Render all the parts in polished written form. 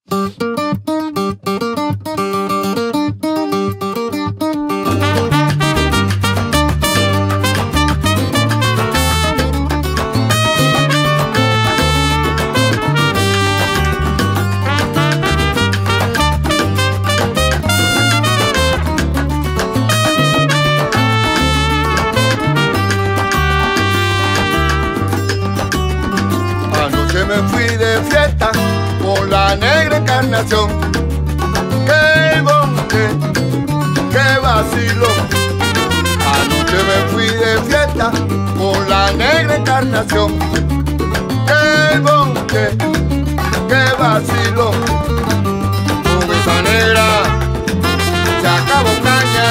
Me fui de fiesta con la negra Encarnación. ¡Qué bonque! ¡Qué vacilón! Anoche me fui de fiesta con la negra Encarnación. ¡Qué bonque! ¡Qué vacilón! Con esa negra se acabó caña.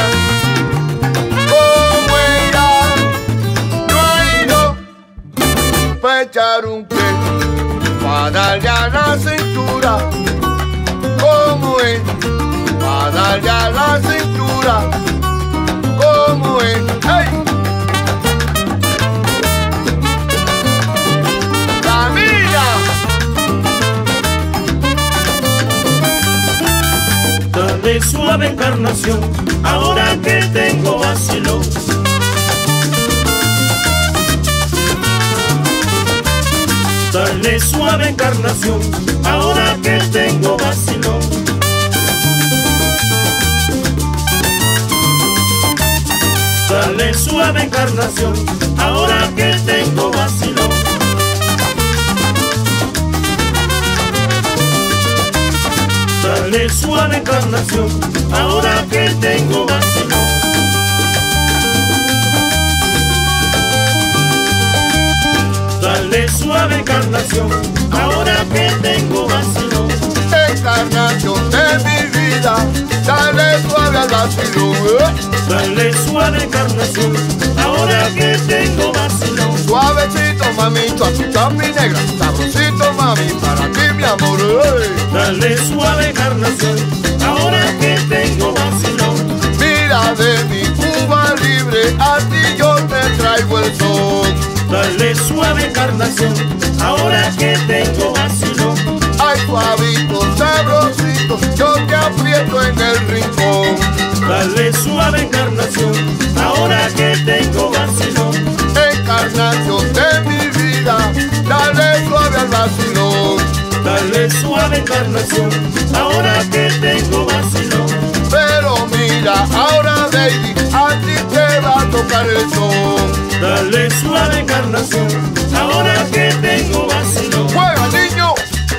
Como ella no hay no pa' echar un pie, pa' darle a la cintura, como es, pa' darle a la cintura, como es, ¡hey! ¡Camila! Dale suave Encarnación, ahora que tengo vacilón. Dale suave Encarnación, ahora que tengo vacilón. Dale suave Encarnación, ahora que tengo vacilón. Dale suave Encarnación, ahora que tengo vacilón. Dale suave Encarnación, ahora que tengo vacilón. Encarnación de mi vida, dale suave al vacilón. Dale suave Encarnación, ahora que tengo vacilón. Suavecito mamito, a tu champi negra, sabrosito mami, para ti mi amor. Dale suave Encarnación, ahora que tengo vacilón. Mira de mi Cuba libre, a ti yo te traigo el sol. Dale suave Encarnación, ahora que tengo vacilón. Ay, suavito, sabrosito, yo te aprieto en el rincón. Dale suave Encarnación, ahora que tengo vacilón. Encarnación de mi vida, dale suave al vacilón. Dale suave Encarnación, ahora que tengo vacilón. Pero mira, ahora baby, a ti te va a tocar el son. Dale suave Encarnación, ahora que tengo vacilón. ¡Juega, niño!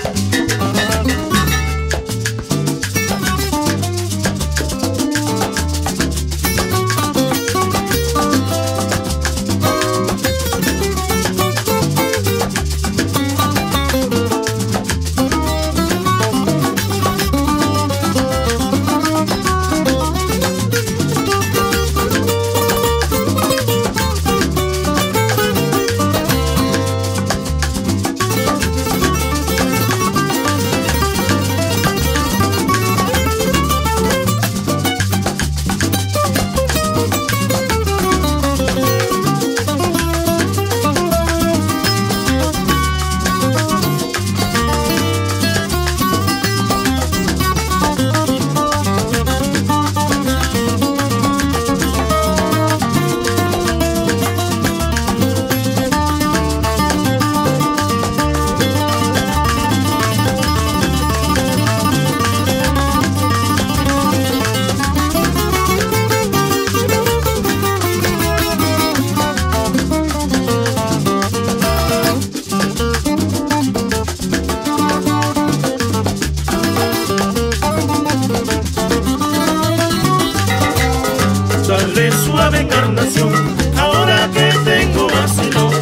Dale suave Encarnación, ahora que tengo vacilón.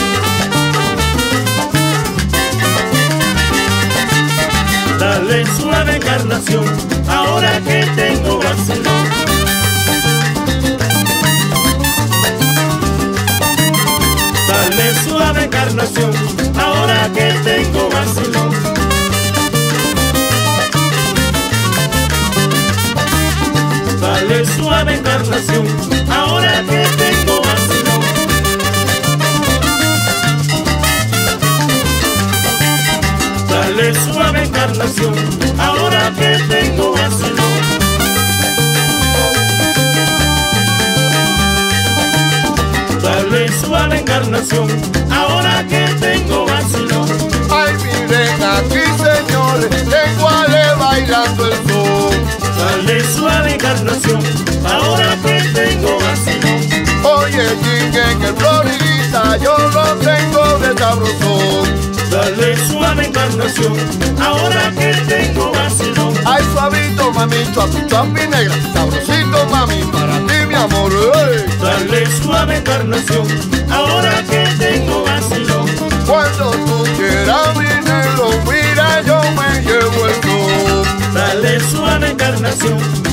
Dale suave Encarnación, ahora que tengo vacilón. Dale suave Encarnación, ahora que tengo vacilón. Dale suave Encarnación, ahora que tengo vacilón. Dale suave Encarnación, que tengo vacilón. Dale suave Encarnación, ahora que tengo vacilón. Ay, miren aquí, señores, tengo a Ale bailando el son. Dale suave Encarnación, ahora que tengo vacilón. Oye, chique, que el Floridita yo lo tengo de sabrosón. Dale suave Encarnación, ahora que tengo vacilón. Ay, suavito, mami, chuapi, chuapi negra, sabrosito, mami, para ti, mi amor. ¡Ey! Dale suave Encarnación, ahora que tengo vacilón. Cuando tú quieras, mi negro, mira, yo me llevo el son. Dale suave Encarnación,